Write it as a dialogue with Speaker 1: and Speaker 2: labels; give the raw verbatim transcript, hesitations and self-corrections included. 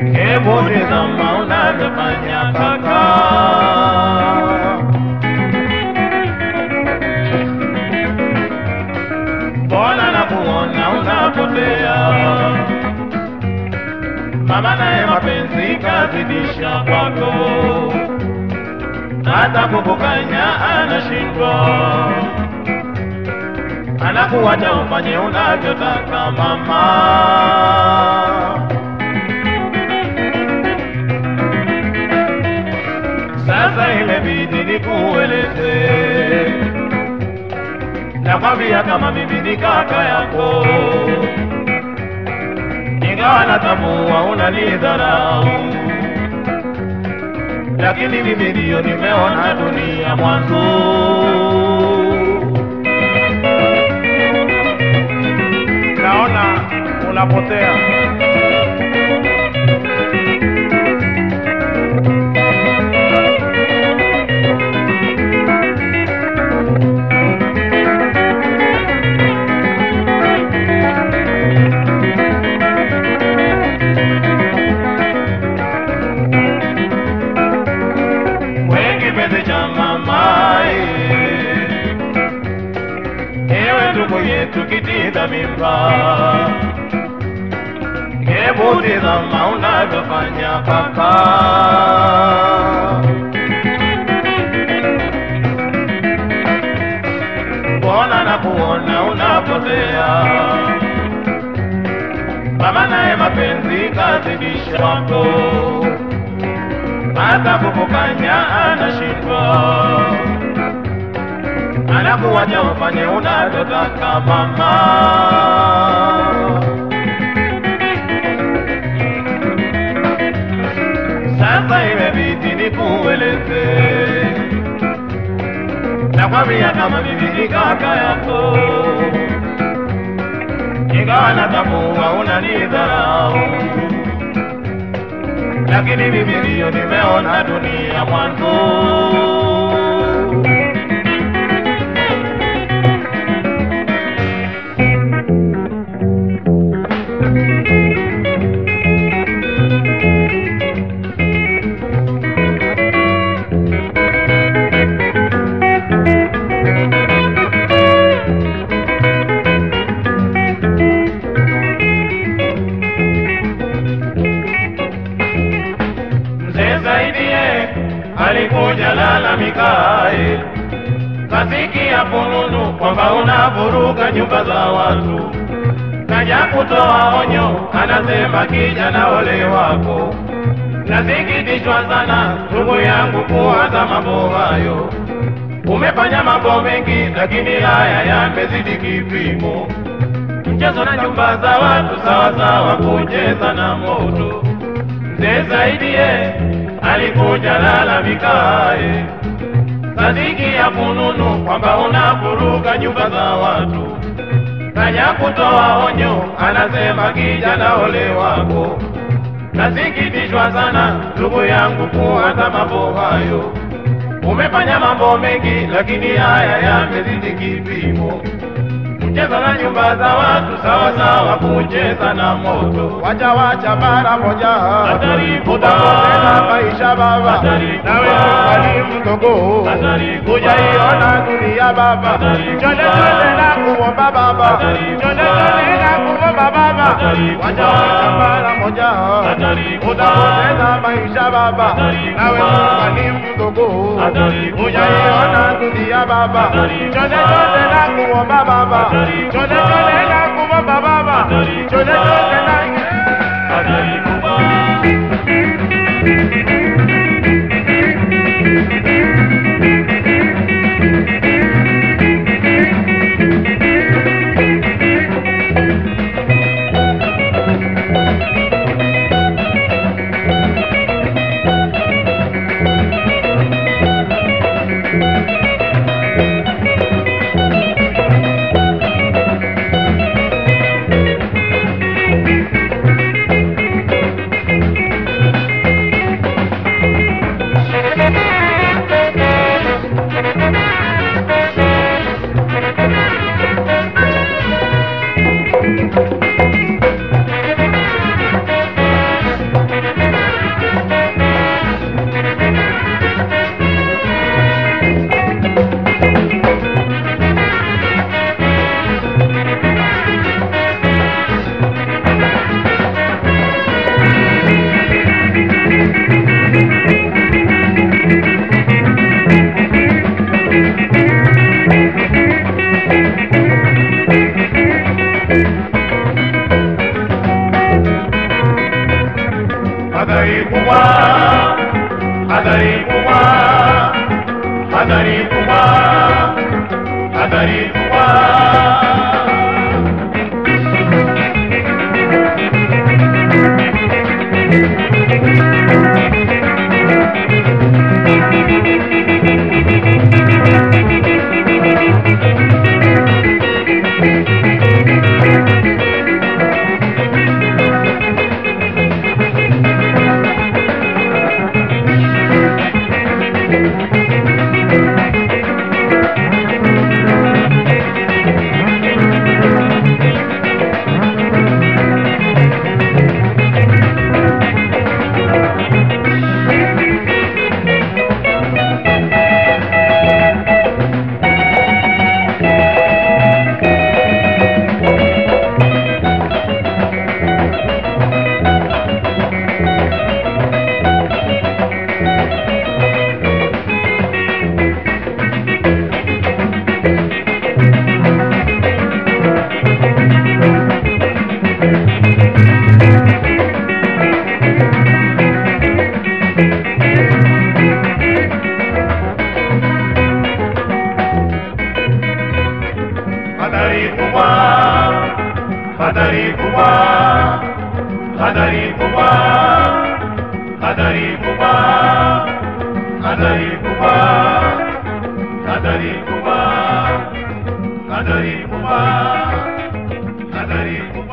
Speaker 1: Hebu tazama unavyofanya kaka. Mbona nakuona unapotea? Mama naye mapenzi kazidisha kwako, hata kukukanya anashindwa, anakuacha ufanye unavyotaka mama. Sasa imebidi nikueleze, nakwambia kama mimi ni kaka yako, ingawa natambua unanidharau, lakini mimi ndio nimeona dunia mwanzo. Naona unapotea. Kipenzi cha mama, ewe ndugu yetu kitida mimba, hebu tazama unavyofanya kaka. Mbona nakuona unapotea? Mama naye mapenzi kazidisha kwako, hata kukukanya anashindwa, anakuacha ufanye unavyotaka mama. Sasa imebidi nikueleze, nakwambia kama mimi ni kaka yako, ingawa natambua unanidharau, lakini mimi ndio nimeona dunia mwanzo. Alikuja lalamikae, kasikia fununu kwamba unavuruga nyumba za watu, kaja kutoa onyo, anasema kijana ole wako. Nasikitishwa sana ndugu yangu kuanza mambo hayo, umefanya mambo mengi lakini haya yamezidi kipimo. Mchezo na nyumba za watu sawa sawa kucheza na moto. Mzee Saidie alikuja lalamikae, kasikia fununu kwamba unavuruga nyumba za watu, kaja kutoa onyo, anasema kijana ole wako. Nasikitishwa sana ndugu yangu kuanza mambo hayo, umefanya mambo mengi lakini haya yamezidi kipimo. Mchezo na nyumba za watu sawa sawa kucheza na moto. Wacha wacha mara moja, utapoteza maisha baba, nawe mwalimu mdogo, hujaiona dunia baba. Chole chole na kuomba baba, chole chole na kuomba baba. Wacha wacha mara moja, utapoteza maisha baba, nawe mwalimu mdogo, hujaiona dunia baba. Chole chole na kuomba baba, chole chole na kuomba baba, chole chole na Hatari kubwa, hatari kubwa, hatari kubwa, hatari kubwa. Hatari kubwa, hatari kubwa, hatari kubwa, hatari kubwa, hatari kubwa, hatari kubwa, hatari kubwa, hatari kubwa.